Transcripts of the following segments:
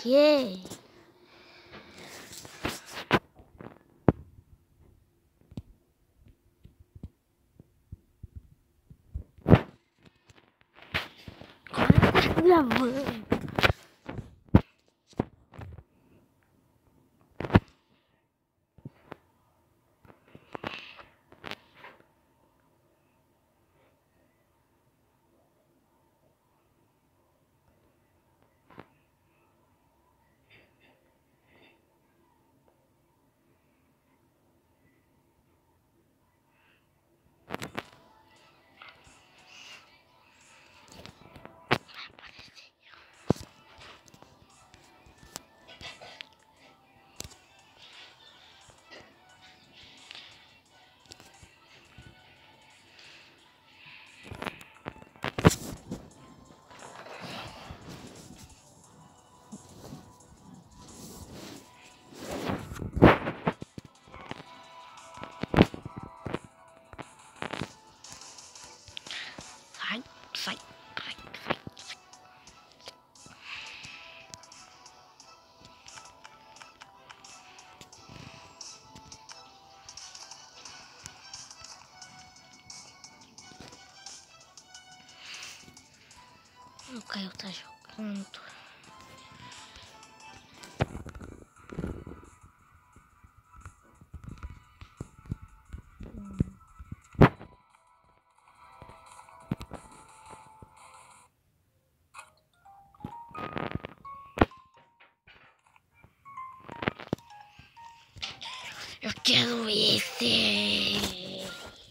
Que? Agora tá gravando. Sai, sai, sai, sai. O Caio tá jogando. Eu quero esse.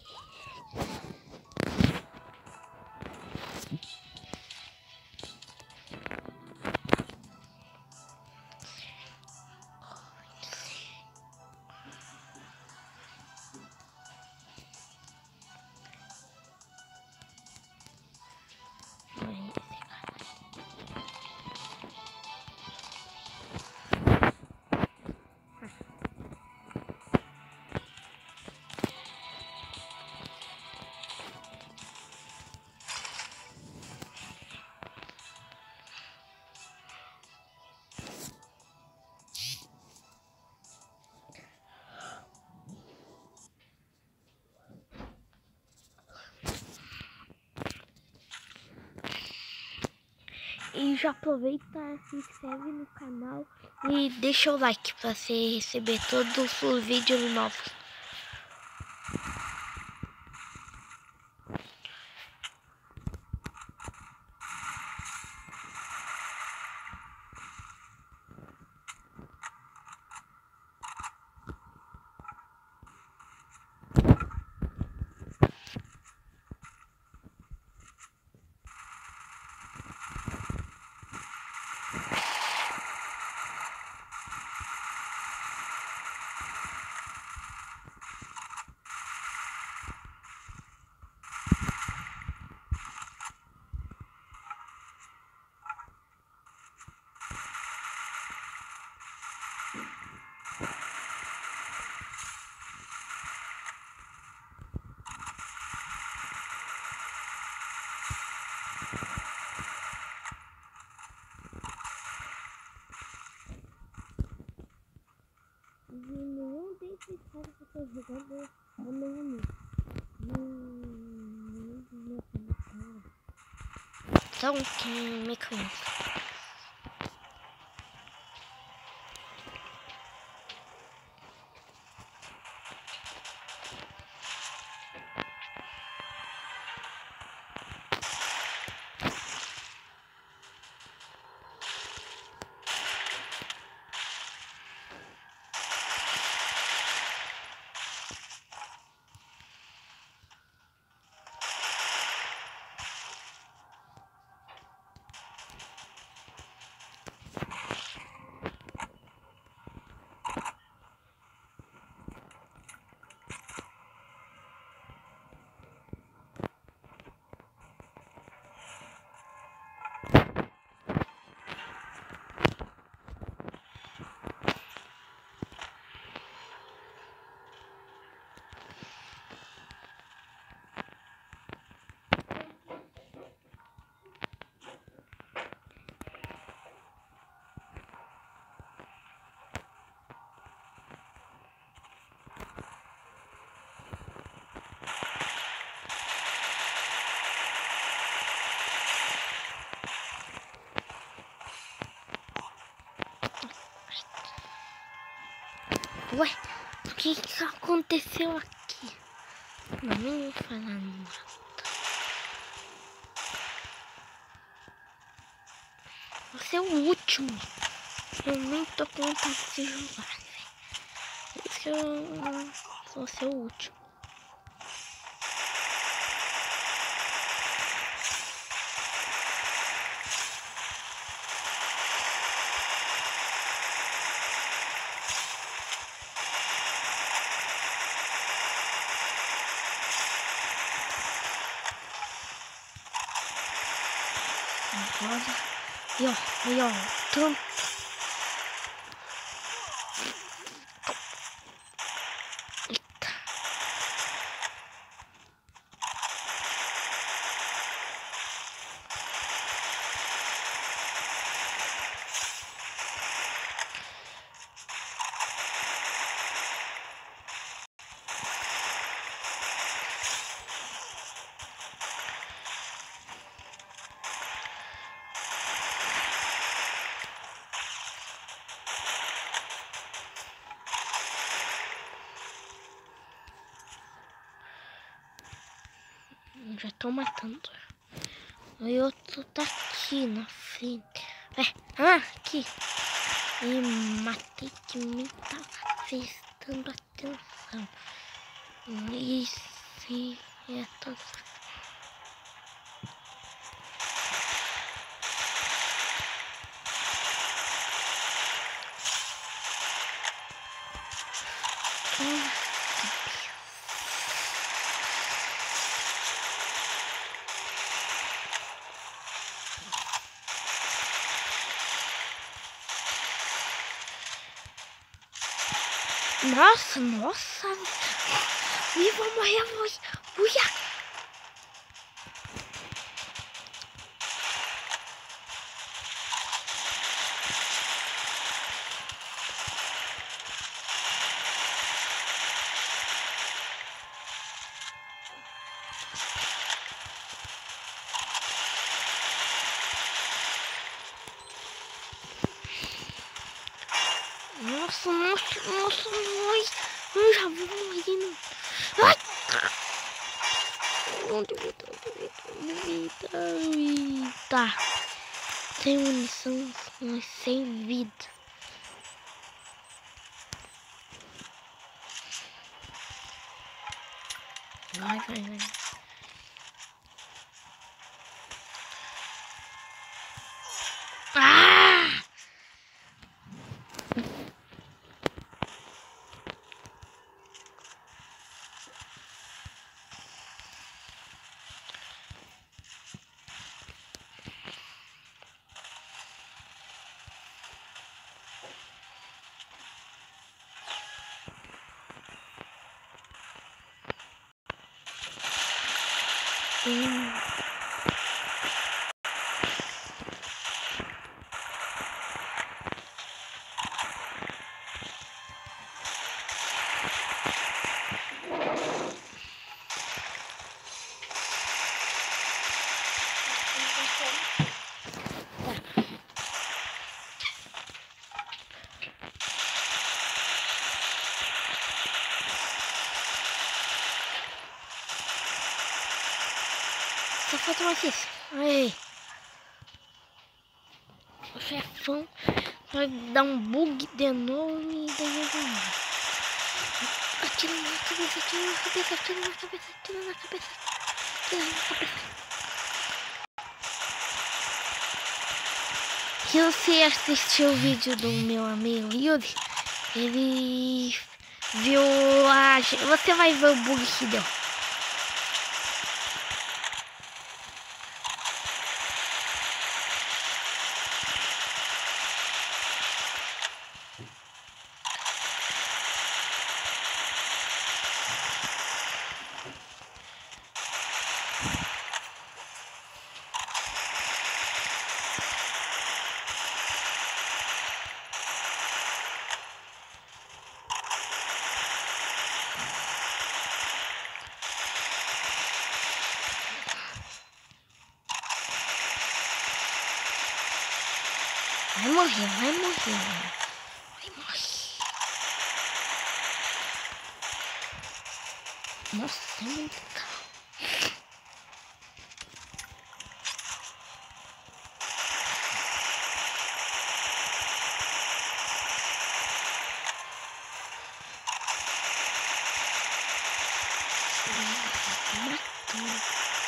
E já aproveita, se inscreve no canal e deixa o like para você receber todos os vídeos novos. Nenhum desses caras que eu tô jogando é meu amigo. Então, quem me conhece? Ué, o que aconteceu aqui? Não vou falar nada. Você é o último. Eu nem tô com vontade de jogar, velho. Por isso que eu vou ser o último. Agora. E ó, tanto. Eita. Já tô matando. E outro tá aqui na frente. Aqui. E matei que me tá prestando atenção. Isso é tudo. Nossa. Ih, vou morrer, uia. Nossa, eu já vou morrendo. Ai! Onde vida? Sem munição, mas sem vida. Vai. Ah! Só falta uma vez. Aí. O chefão vai dar um bug de novo e daí eu vou morrer. Atira na cabeça. Se você assistiu o vídeo do meu amigo Yuri, ele viu você vai ver o bug que deu. Vai morrer. Nossa, é muito caro. Matou.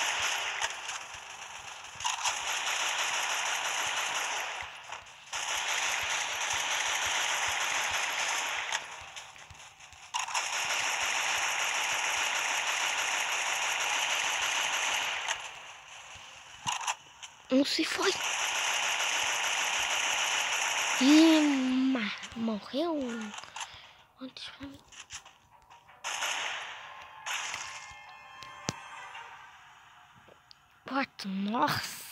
Um se foi. E morreu. Onde vai? Nossa.